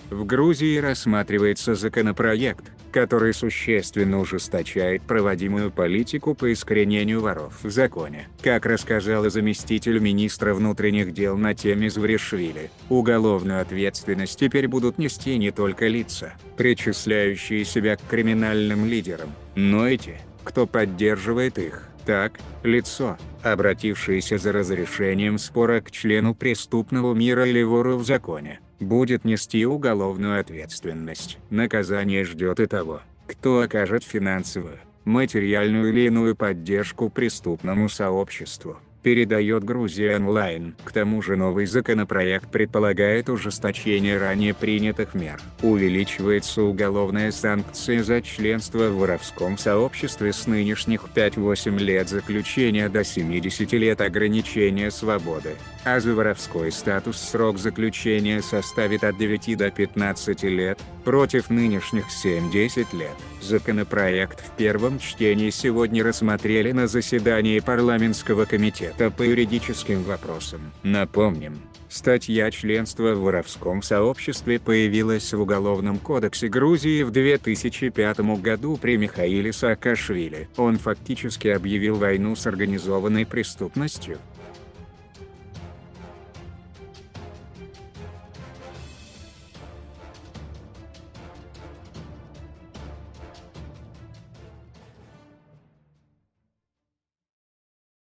В Грузии рассматривается законопроект, который существенно ужесточает проводимую политику по искоренению воров в законе. Как рассказала заместитель министра внутренних дел Натем Изваришвили, уголовную ответственность теперь будут нести не только лица, причисляющие себя к криминальным лидерам, но и те, кто поддерживает их. Так, лицо, обратившееся за разрешением спора к члену преступного мира или вору в законе, будет нести уголовную ответственность. Наказание ждет и того, кто окажет финансовую, материальную или иную поддержку преступному сообществу, передает Грузия Онлайн. К тому же новый законопроект предполагает ужесточение ранее принятых мер. Увеличивается уголовная санкция за членство в воровском сообществе с нынешних 5-8 лет заключения до 70 лет ограничения свободы, а за воровской статус срок заключения составит от 9 до 15 лет, против нынешних 7-10 лет. Законопроект в первом чтении сегодня рассмотрели на заседании парламентского комитета по юридическим вопросам. Напомним, статья членства в воровском сообществе появилась в Уголовном кодексе Грузии в 2005 году при Михаиле Саакашвили. Он фактически объявил войну с организованной преступностью,